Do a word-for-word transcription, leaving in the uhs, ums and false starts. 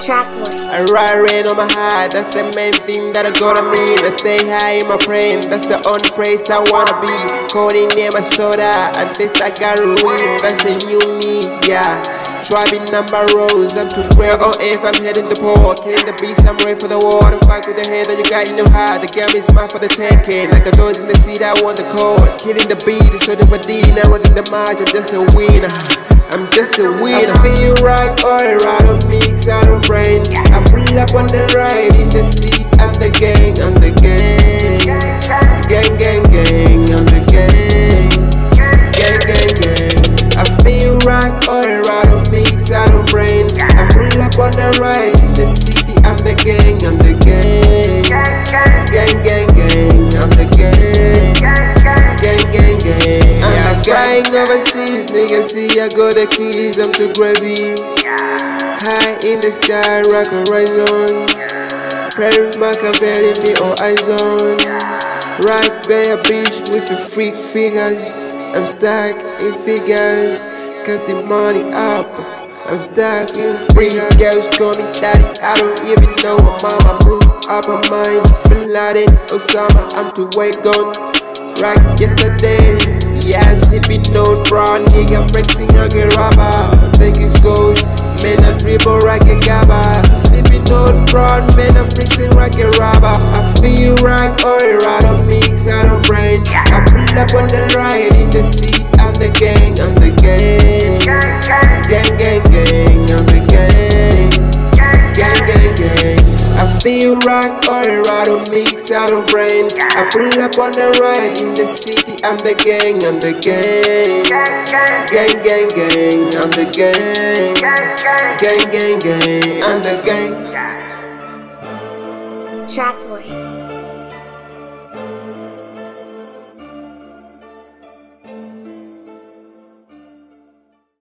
Trap boy. I ride rain on my heart, that's the main thing that I gotta mean. I stay high in my brain, that's the only place I wanna be. Calling near my soda, and taste like a ruin, that's a new me, yeah. Driving number roads, I'm too real on if I'm heading to port. Killing the beast, I'm ready for the war. Don't fuck with the head that you got in your heart. The game is mine for the taking. Like a doors in the seat, I want the code. Killing the beat, it's sorting for D. Now running the march, I'm just a winner. I'm just a winner. I feel right, all right, on mix, I don't brain. I pull up on the ride in the seat, I'm the gang, I'm the gang. Gang, gang, gang, I'm the gang. Gang, gang, gang. I feel right, all right, on mix, I don't brain. I pull up on the ride in the city, I'm the gang, I'm the gang. Gang, gang, gang, I'm the gang. Gang, gang, gang. I'm flying overseas, niggas see I got the keys, I'm too gravy. High in the sky, rock horizon. Prairie Machiavelli, me or eyes on. Right by a beach with the freak figures. I'm stuck in figures, counting money up. I'm stuck in free girls call me daddy. I don't even know what mama blew up her mind. Bin Laden, Osama, I'm too way gone. Right yesterday, yeah, sipping no brown nigga, flexing rugged rubber. Taking scores, man, I dribble rugged gabba. Sipping no brown, man, I'm flexing rugged rubber. I feel right, alright, I mix, I don't brain. I pull up on the ride in the seat, I'm the gang, I'm the gang. Gang, gang, gang, I'm the gang. Gang, gang, gang. I feel right, alright, I mix, I don't brain. I pull up on the ride in the city, I'm the gang, I'm the gang. Gang, gang, gang, I'm the gang. Gang, gang, gang, I'm the gang. Trap boy.